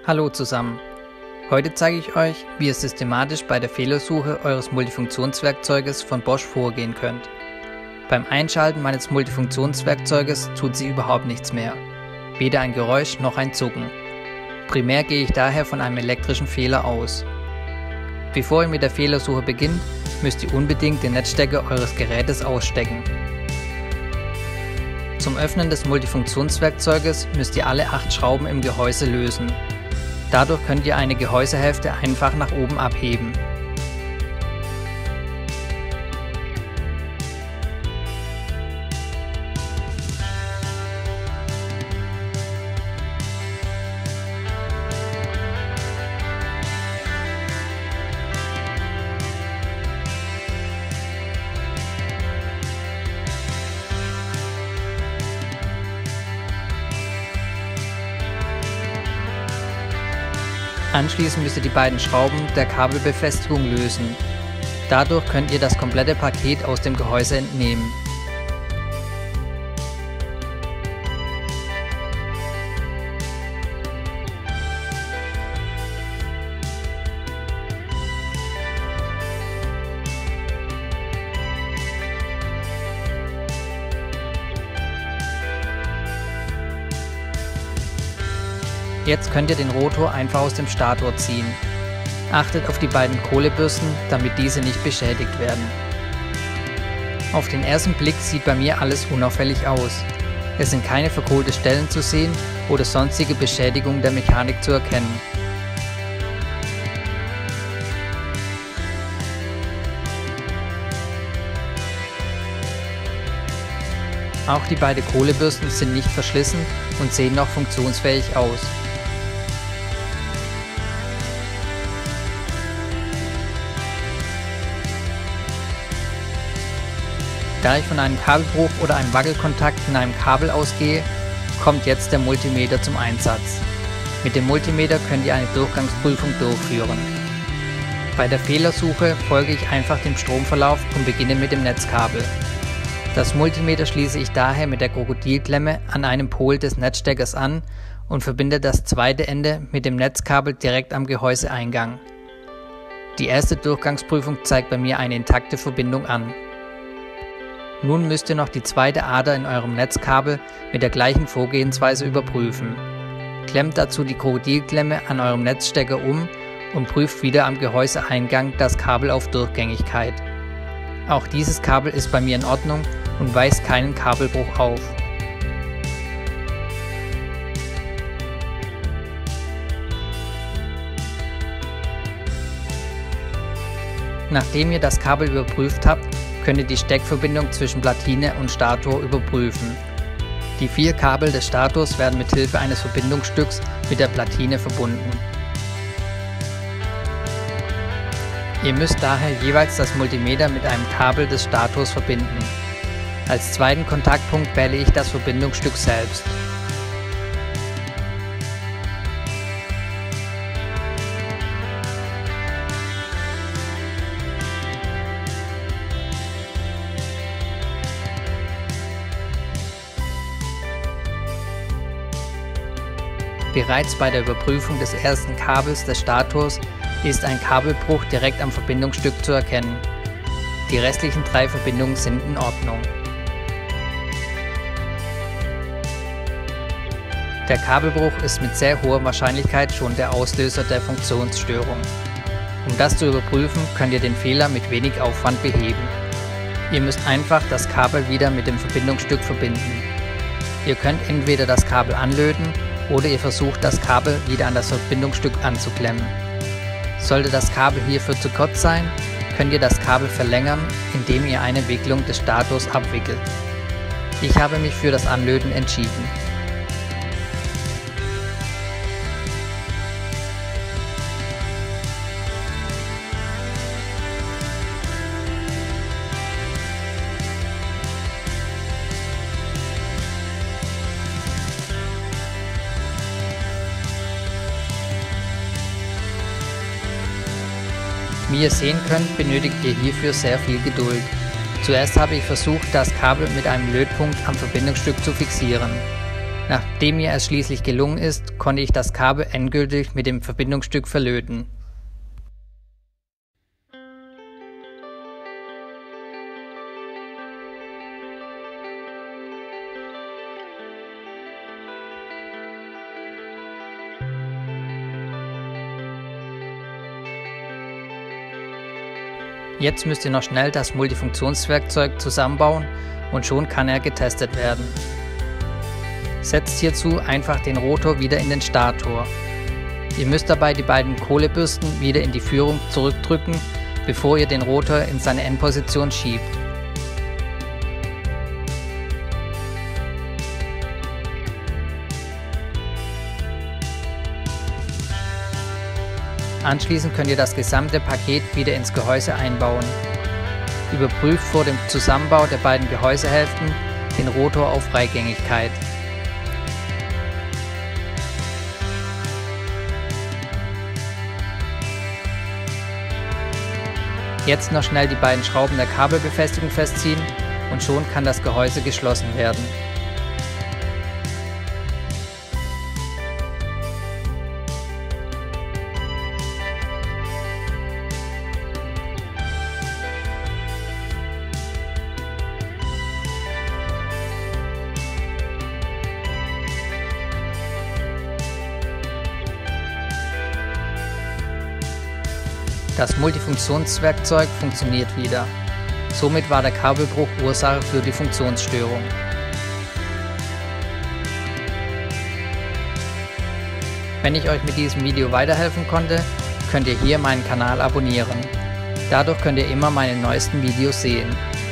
Hallo zusammen. Heute zeige ich euch, wie ihr systematisch bei der Fehlersuche eures Multifunktionswerkzeuges von Bosch vorgehen könnt. Beim Einschalten meines Multifunktionswerkzeuges tut sich überhaupt nichts mehr. Weder ein Geräusch noch ein Zucken. Primär gehe ich daher von einem elektrischen Fehler aus. Bevor ihr mit der Fehlersuche beginnt, müsst ihr unbedingt den Netzstecker eures Gerätes ausstecken. Zum Öffnen des Multifunktionswerkzeuges müsst ihr alle 8 Schrauben im Gehäuse lösen. Dadurch könnt ihr eine Gehäusehälfte einfach nach oben abheben. Anschließend müsst ihr die beiden Schrauben der Kabelbefestigung lösen. Dadurch könnt ihr das komplette Paket aus dem Gehäuse entnehmen. Jetzt könnt ihr den Rotor einfach aus dem Stator ziehen. Achtet auf die beiden Kohlebürsten, damit diese nicht beschädigt werden. Auf den ersten Blick sieht bei mir alles unauffällig aus. Es sind keine verkohlte Stellen zu sehen oder sonstige Beschädigungen der Mechanik zu erkennen. Auch die beiden Kohlebürsten sind nicht verschlissen und sehen noch funktionsfähig aus. Da ich von einem Kabelbruch oder einem Wackelkontakt in einem Kabel ausgehe, kommt jetzt der Multimeter zum Einsatz. Mit dem Multimeter könnt ihr eine Durchgangsprüfung durchführen. Bei der Fehlersuche folge ich einfach dem Stromverlauf und beginne mit dem Netzkabel. Das Multimeter schließe ich daher mit der Krokodilklemme an einem Pol des Netzsteckers an und verbinde das zweite Ende mit dem Netzkabel direkt am Gehäuseeingang. Die erste Durchgangsprüfung zeigt bei mir eine intakte Verbindung an. Nun müsst ihr noch die zweite Ader in eurem Netzkabel mit der gleichen Vorgehensweise überprüfen. Klemmt dazu die Krokodilklemme an eurem Netzstecker um und prüft wieder am Gehäuseeingang das Kabel auf Durchgängigkeit. Auch dieses Kabel ist bei mir in Ordnung und weist keinen Kabelbruch auf. Nachdem ihr das Kabel überprüft habt, könnt ihr die Steckverbindung zwischen Platine und Stator überprüfen. Die 4 Kabel des Stators werden mit Hilfe eines Verbindungsstücks mit der Platine verbunden. Ihr müsst daher jeweils das Multimeter mit einem Kabel des Stators verbinden. Als zweiten Kontaktpunkt wähle ich das Verbindungsstück selbst. Bereits bei der Überprüfung des ersten Kabels des Stators ist ein Kabelbruch direkt am Verbindungsstück zu erkennen. Die restlichen 3 Verbindungen sind in Ordnung. Der Kabelbruch ist mit sehr hoher Wahrscheinlichkeit schon der Auslöser der Funktionsstörung. Um das zu überprüfen, könnt ihr den Fehler mit wenig Aufwand beheben. Ihr müsst einfach das Kabel wieder mit dem Verbindungsstück verbinden. Ihr könnt entweder das Kabel anlöten oder ihr versucht das Kabel wieder an das Verbindungsstück anzuklemmen. Sollte das Kabel hierfür zu kurz sein, könnt ihr das Kabel verlängern, indem ihr eine Wicklung des Stators abwickelt. Ich habe mich für das Anlöten entschieden. Wie ihr sehen könnt, benötigt ihr hierfür sehr viel Geduld. Zuerst habe ich versucht, das Kabel mit einem Lötpunkt am Verbindungsstück zu fixieren. Nachdem mir es schließlich gelungen ist, konnte ich das Kabel endgültig mit dem Verbindungsstück verlöten. Jetzt müsst ihr noch schnell das Multifunktionswerkzeug zusammenbauen und schon kann er getestet werden. Setzt hierzu einfach den Rotor wieder in den Stator. Ihr müsst dabei die beiden Kohlebürsten wieder in die Führung zurückdrücken, bevor ihr den Rotor in seine Endposition schiebt. Anschließend könnt ihr das gesamte Paket wieder ins Gehäuse einbauen. Überprüft vor dem Zusammenbau der beiden Gehäusehälften den Rotor auf Freigängigkeit. Jetzt noch schnell die beiden Schrauben der Kabelbefestigung festziehen und schon kann das Gehäuse geschlossen werden. Das Multifunktionswerkzeug funktioniert wieder. Somit war der Kabelbruch Ursache für die Funktionsstörung. Wenn ich euch mit diesem Video weiterhelfen konnte, könnt ihr hier meinen Kanal abonnieren. Dadurch könnt ihr immer meine neuesten Videos sehen.